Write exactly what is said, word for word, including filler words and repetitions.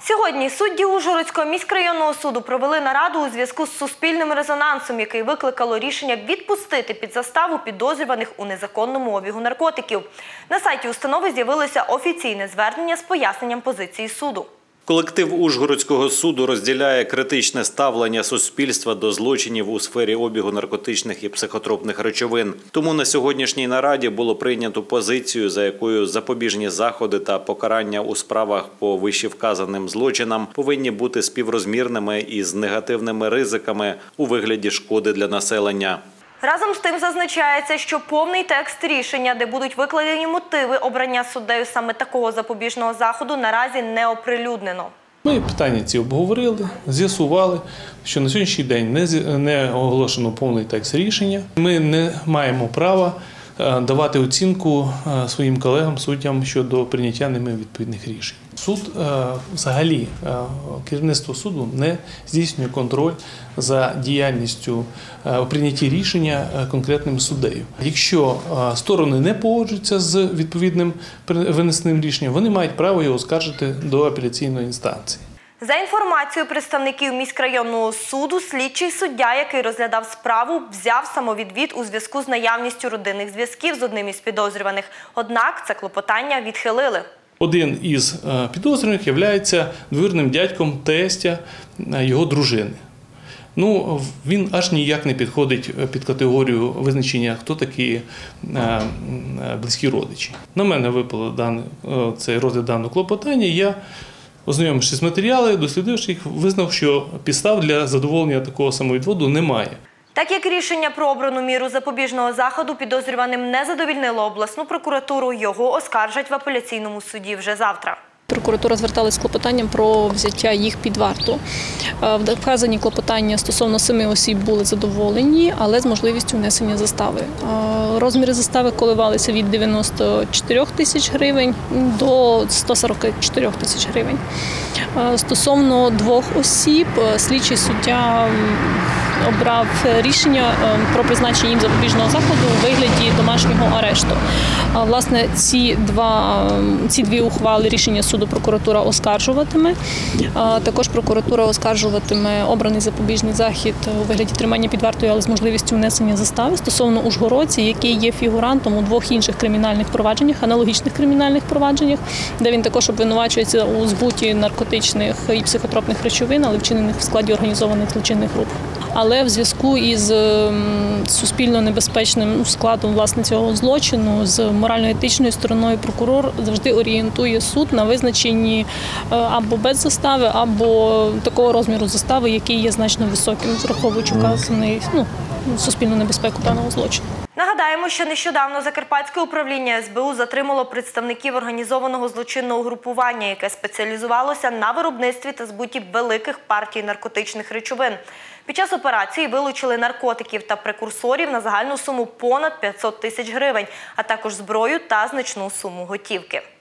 Сьогодні судді Ужгородського міськрайонного суду провели нараду у зв'язку з суспільним резонансом, який викликало рішення відпустити під заставу підозрюваних у незаконному обігу наркотиків. На сайті установи з'явилося офіційне звернення з поясненням позиції суду. Колектив Ужгородського суду розділяє критичне ставлення суспільства до злочинів у сфері обігу наркотичних і психотропних речовин. Тому на сьогоднішній нараді було прийнято позицію, за якою запобіжні заходи та покарання у справах по вищевказаним злочинам повинні бути співрозмірними із негативними ризиками у вигляді шкоди для населення. Разом з тим зазначається, що повний текст рішення, де будуть викладені мотиви обрання суддею саме такого запобіжного заходу, наразі не оприлюднено. Ми питання ці обговорили, з'ясували, що на сьогоднішній день не оголошено повний текст рішення. Ми не маємо права давати оцінку своїм колегам, суддям щодо прийняття ними відповідних рішень. Суд, взагалі, керівництво суду не здійснює контроль за діяльністю у прийнятті рішення конкретним суддею. Якщо сторони не погоджуються з відповідним винесеним рішенням, вони мають право його оскаржити до апеляційної інстанції. За інформацією представників міськрайонного суду, слідчий суддя, який розглядав справу, взяв самовідвід у зв'язку з наявністю родинних зв'язків з одним із підозрюваних. Однак це клопотання відхилили. Один із підозрюваних є двоюрідним дядьком тестя його дружини. Ну, він аж ніяк не підходить під категорію визначення, хто такі близькі родичі. На мене випало цей розгляд даного клопотання. Я, ознайомившись з матеріалами, дослідивши їх, визнав, що підстав для задоволення такого самовідводу немає. Так як рішення про обрану міру запобіжного заходу підозрюваним не задовольнило обласну прокуратуру, його оскаржать в апеляційному суді вже завтра. Прокуратура зверталася з клопотанням про взяття їх під варту. Вказані клопотання стосовно семи осіб були задоволені, але з можливістю внесення застави. Розміри застави коливалися від дев'яноста чотирьох тисяч гривень до ста сорока чотирьох тисяч гривень. Стосовно двох осіб, слідчий суддя обрав рішення про призначення їм запобіжного заходу у вигляді домашнього арешту. Власне, ці, два, ці дві ухвали рішення суду прокуратура оскаржуватиме. Також прокуратура оскаржуватиме обраний запобіжний захід у вигляді тримання під вартою, але з можливістю внесення застави стосовно ужгородця, який є фігурантом у двох інших кримінальних провадженнях, аналогічних кримінальних провадженнях, де він також обвинувачується у збуті наркотичних і психотропних речовин, але вчинених в складі організованих злочинних груп. Але в зв'язку із суспільно небезпечним складом власне цього злочину, з морально-етичною стороною прокурор завжди орієнтує суд на визначенні або без застави, або такого розміру застави, який є значно високим, враховуючи вказаний ну, суспільну небезпеку даного злочину. Нагадаємо, що нещодавно Закарпатське управління ес бе у затримало представників організованого злочинного групування, яке спеціалізувалося на виробництві та збуті великих партій наркотичних речовин. Під час операції вилучили наркотиків та прекурсорів на загальну суму понад п'ятсот тисяч гривень, а також зброю та значну суму готівки.